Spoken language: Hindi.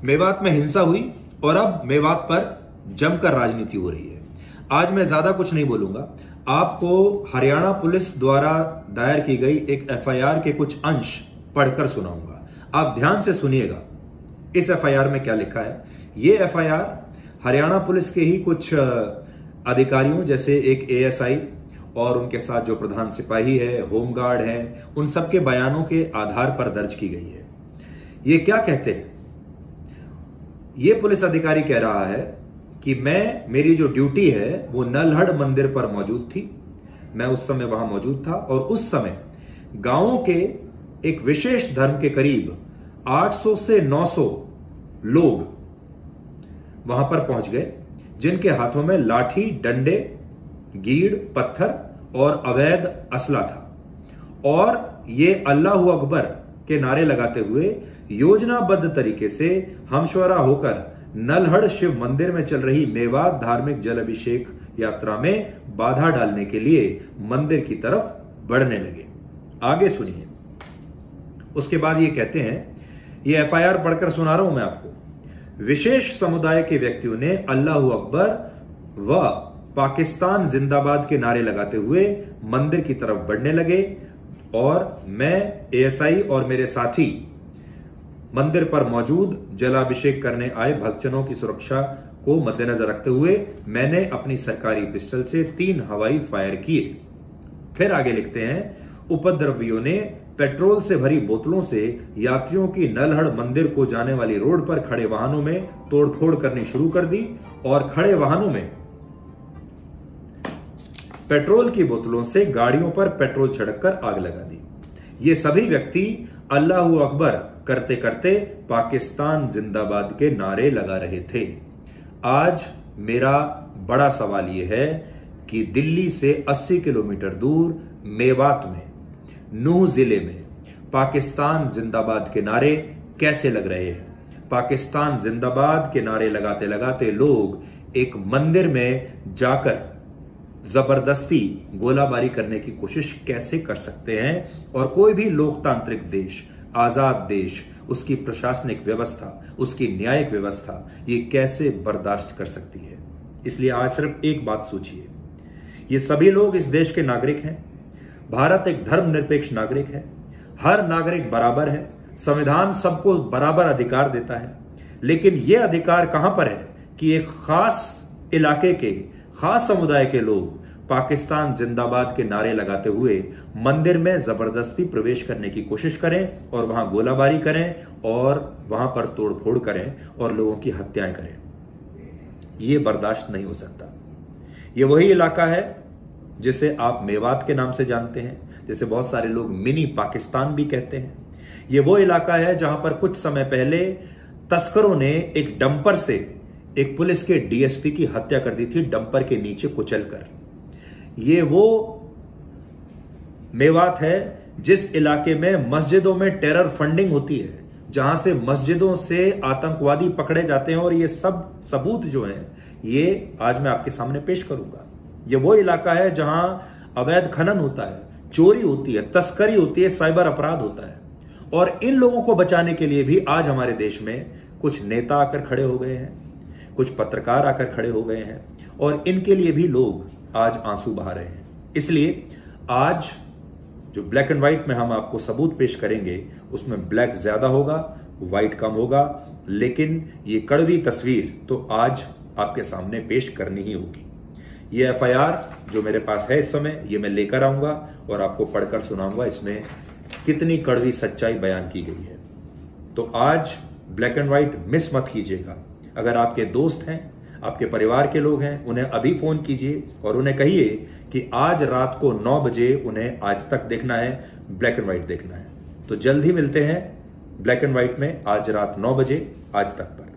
मेवात में हिंसा हुई और अब मेवात पर जमकर राजनीति हो रही है। आज मैं ज्यादा कुछ नहीं बोलूंगा, आपको हरियाणा पुलिस द्वारा दायर की गई एक एफआईआर के कुछ अंश पढ़कर सुनाऊंगा। आप ध्यान से सुनिएगा इस एफआईआर में क्या लिखा है। ये एफआईआर हरियाणा पुलिस के ही कुछ अधिकारियों जैसे एक एएसआई और उनके साथ जो प्रधान सिपाही है, होमगार्ड है, उन सबके बयानों के आधार पर दर्ज की गई है। ये क्या कहते हैं? ये पुलिस अधिकारी कह रहा है कि मेरी जो ड्यूटी है वो नल्हड़ मंदिर पर मौजूद थी। मैं उस समय वहां मौजूद था और उस समय गांवों के एक विशेष धर्म के करीब 800 से 900 लोग वहां पर पहुंच गए, जिनके हाथों में लाठी, डंडे, गीड़, पत्थर और अवैध असला था। और ये अल्लाहू अकबर के नारे लगाते हुए योजनाबद्ध तरीके से हमशोरा होकर नल्हड़ शिव मंदिर में चल रही मेवात धार्मिक जल अभिषेक यात्रा में बाधा डालने के लिए मंदिर की तरफ बढ़ने लगे। आगे सुनिए। उसके बाद ये कहते हैं, ये एफआईआर पढ़कर सुना रहा हूं मैं आपको। विशेष समुदाय के व्यक्तियों ने अल्लाहू अकबर व पाकिस्तान जिंदाबाद के नारे लगाते हुए मंदिर की तरफ बढ़ने लगे और मैं, एएसआई और मेरे साथी मंदिर पर मौजूद जलाभिषेक करने आए भक्तजनों की सुरक्षा को मद्देनजर रखते हुए मैंने अपनी सरकारी पिस्टल से 3 हवाई फायर किए। फिर आगे लिखते हैं, उपद्रवियों ने पेट्रोल से भरी बोतलों से यात्रियों की नल्हड़ मंदिर को जाने वाली रोड पर खड़े वाहनों में तोड़फोड़ करनी शुरू कर दी और खड़े वाहनों में पेट्रोल की बोतलों से गाड़ियों पर पेट्रोल छिड़ककर आग लगा दी। ये सभी व्यक्ति अल्लाहू अकबर करते करते पाकिस्तान जिंदाबाद के नारे लगा रहे थे। आज मेरा बड़ा सवाल यह है कि दिल्ली से 80 किलोमीटर दूर मेवात में, नूह जिले में पाकिस्तान जिंदाबाद के नारे कैसे लग रहे हैं? पाकिस्तान जिंदाबाद के नारे लगाते लगाते लोग एक मंदिर में जाकर जबरदस्ती गोलाबारी करने की कोशिश कैसे कर सकते हैं? और कोई भी लोकतांत्रिक देश, आजाद देश, उसकी प्रशासनिक व्यवस्था, उसकी न्यायिक व्यवस्था ये कैसे बर्दाश्त कर सकती है? इसलिए आज सिर्फ एक बात सोचिए, ये सभी लोग इस देश के नागरिक हैं। भारत एक धर्मनिरपेक्ष नागरिक है, हर नागरिक बराबर है, संविधान सबको बराबर अधिकार देता है। लेकिन यह अधिकार कहां पर है कि एक खास इलाके के, खास समुदाय के लोग पाकिस्तान जिंदाबाद के नारे लगाते हुए मंदिर में जबरदस्ती प्रवेश करने की कोशिश करें और वहां गोलाबारी करें और वहां पर तोड़फोड़ करें और लोगों की हत्याएं करें। यह बर्दाश्त नहीं हो सकता। यह वही इलाका है जिसे आप मेवात के नाम से जानते हैं, जिसे बहुत सारे लोग मिनी पाकिस्तान भी कहते हैं। यह वो इलाका है जहां पर कुछ समय पहले तस्करों ने एक डंपर से एक पुलिस के डीएसपी की हत्या कर दी थी, डंपर के नीचे कुचलकर। ये वो मेवात है जिस इलाके में मस्जिदों में टेरर फंडिंग होती है, जहां से मस्जिदों से आतंकवादी पकड़े जाते हैं। और ये सब सबूत जो हैं ये आज मैं आपके सामने पेश करूंगा। ये वो इलाका है जहां अवैध खनन होता है, चोरी होती है, तस्करी होती है, साइबर अपराध होता है। और इन लोगों को बचाने के लिए भी आज हमारे देश में कुछ नेता आकर खड़े हो गए हैं, कुछ पत्रकार आकर खड़े हो गए हैं और इनके लिए भी लोग आज आंसू बहा रहे हैं। इसलिए आज जो ब्लैक एंड व्हाइट में हम आपको सबूत पेश करेंगे उसमें ब्लैक ज्यादा होगा, व्हाइट कम होगा, लेकिन ये कड़वी तस्वीर तो आज आपके सामने पेश करनी ही होगी। ये एफआईआर जो मेरे पास है इस समय, ये मैं लेकर आऊंगा और आपको पढ़कर सुनाऊंगा इसमें कितनी कड़वी सच्चाई बयान की गई है। तो आज ब्लैक एंड व्हाइट मिस मत कीजिएगा। अगर आपके दोस्त हैं, आपके परिवार के लोग हैं, उन्हें अभी फोन कीजिए और उन्हें कहिए कि आज रात को 9 बजे उन्हें आज तक देखना है, ब्लैक एंड व्हाइट देखना है। तो जल्द ही मिलते हैं ब्लैक एंड व्हाइट में आज रात 9 बजे आज तक पर।